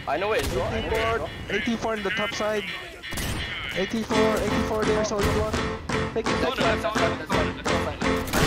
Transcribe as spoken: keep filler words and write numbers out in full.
I know it, bro. eighty-four, eighty-four on the top side. eighty-four, eighty-four there, solid one. Take it, Go take on the left it. side, go on the left side.